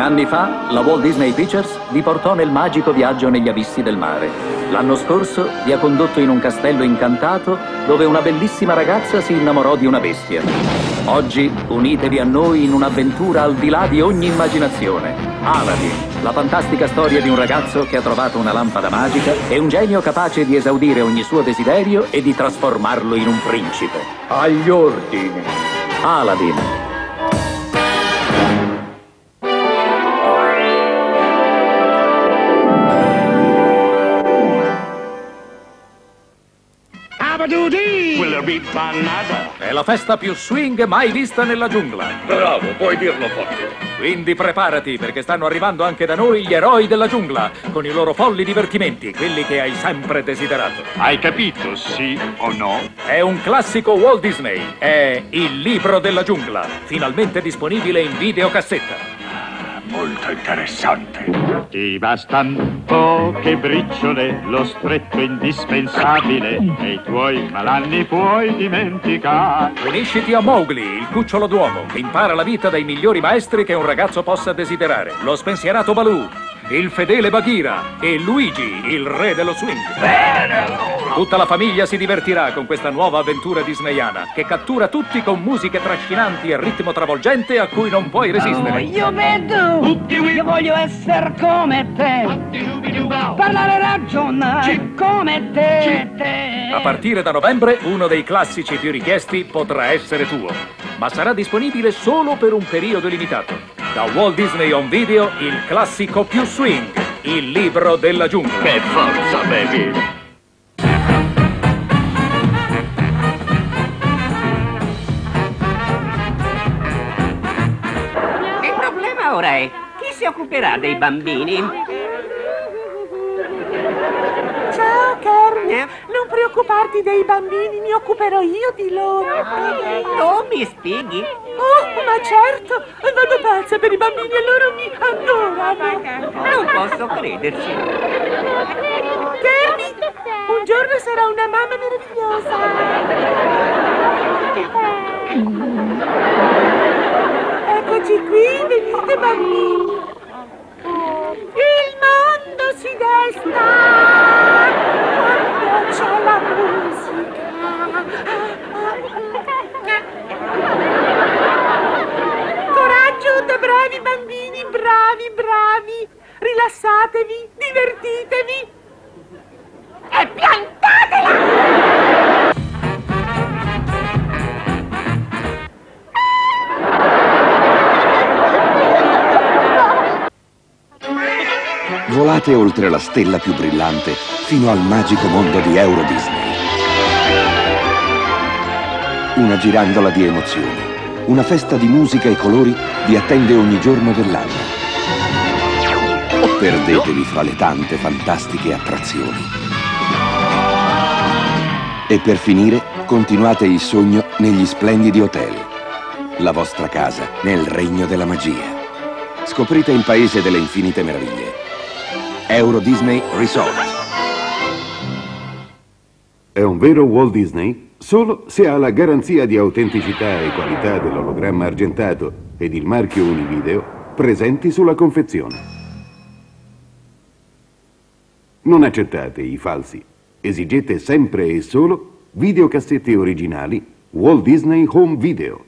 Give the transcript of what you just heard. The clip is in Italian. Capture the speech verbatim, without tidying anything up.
Anni fa, la Walt Disney Pictures vi portò nel magico viaggio negli abissi del mare. L'anno scorso vi ha condotto in un castello incantato dove una bellissima ragazza si innamorò di una bestia. Oggi unitevi a noi in un'avventura al di là di ogni immaginazione. Aladdin, la fantastica storia di un ragazzo che ha trovato una lampada magica e un genio capace di esaudire ogni suo desiderio e di trasformarlo in un principe. Agli ordini. Aladdin. Will there be banana? È la festa più swing mai vista nella giungla. Bravo, puoi dirlo forte. Quindi preparati, perché stanno arrivando anche da noi gli eroi della giungla, con i loro folli divertimenti, quelli che hai sempre desiderato. Hai capito, sì o no? È un classico Walt Disney, è Il libro della giungla, finalmente disponibile in videocassetta. Molto interessante. Ti bastan poche briciole, lo stretto indispensabile, e i tuoi malanni puoi dimenticare. Unisciti a Mowgli, il cucciolo d'uomo, che impara la vita dai migliori maestri che un ragazzo possa desiderare. Lo spensierato Baloo, il fedele Bagheera e Luigi, il re dello swing. Bene! Tutta la famiglia si divertirà con questa nuova avventura disneyana che cattura tutti con musiche trascinanti e ritmo travolgente a cui non puoi resistere. Oh, io vedo, io voglio essere come te, parlare e ragionare come te, te. A partire da novembre uno dei classici più richiesti potrà essere tuo, ma sarà disponibile solo per un periodo limitato. Da Walt Disney On Video, il classico più swing, Il libro della giungla. Che forza, baby! Il problema ora è, chi si occuperà dei bambini? Ciao, Kermit. Non preoccuparti dei bambini, mi occuperò io di loro. Tu mi spieghi? Oh, ma certo. Vado pazza per i bambini e loro mi adorano. Non posso crederci. Kermit, un giorno sarò una mamma meravigliosa. Eccoci qui, venite bambini. Il mondo si desta quando c'è la musica. Coraggio, da bravi bambini, bravi, bravi. Rilassatevi, divertitevi e piantatela! Volate oltre la stella più brillante fino al magico mondo di Euro Disney. Una girandola di emozioni, una festa di musica e colori vi attende ogni giorno dell'anno. Perdetevi fra le tante fantastiche attrazioni. E per finire, continuate il sogno negli splendidi hotel. La vostra casa nel regno della magia. Scoprite il paese delle infinite meraviglie. Euro Disney Resort. È un vero Walt Disney solo se ha la garanzia di autenticità e qualità dell'ologramma argentato ed il marchio Univideo presenti sulla confezione. Non accettate i falsi. Esigete sempre e solo videocassette originali Walt Disney Home Video.